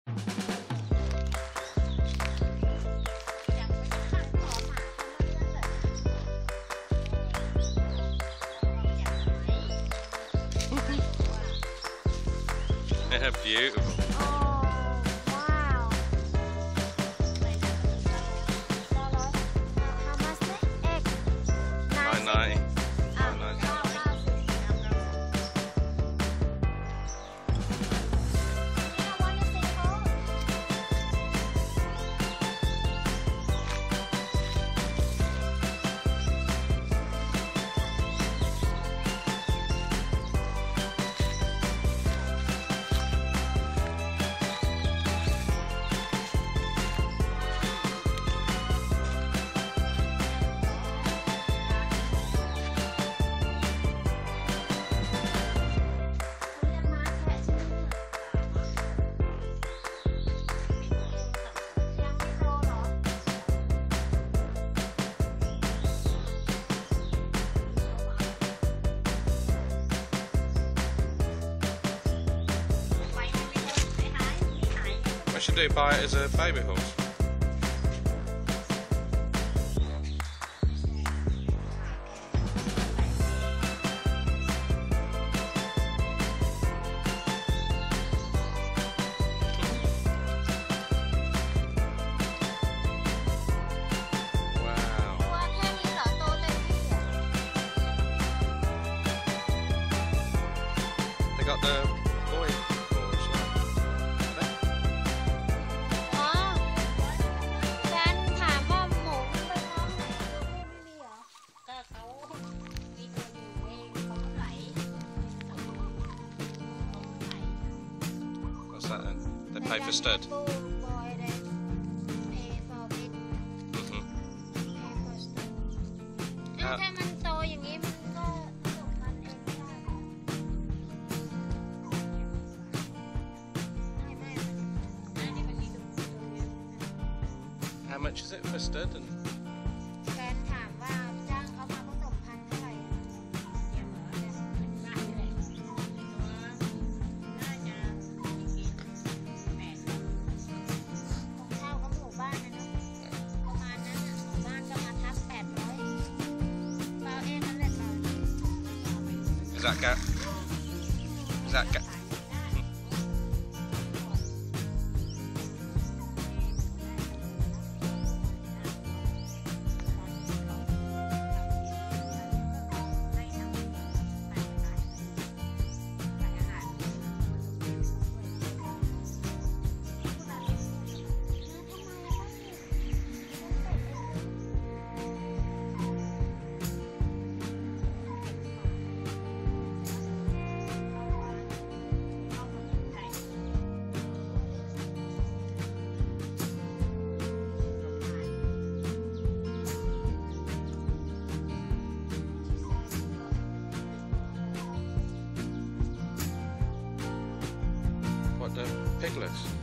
They're beautiful. Oh, wow. How much the egg? $9.90. What should do, buy it as a baby horse? They got the boy horse, right? อ๋อแฟนถามว่าหมูมันไปท้องไหนตัวผู้ไม่มีเหรอก็เขามีตัวอยู่เองเขาไหล What's that then? They pay for stud? Pay for it. Pay for stud. ถ้ามันโตอย่างนี้มันก็ตกมันเองไม่ได้ How much is it for stud? And แฟนถามว่าจ้างเขามาผสมพันธุ์เท่าไหร่ของเช่าก็หมู่บ้านนะเนาะประมาณนั้นน่ะหมู่บ้านก็มาทับ800เปล่าเองนั่นแหละเปล่า is that cat? Is that cat? What, the piglets?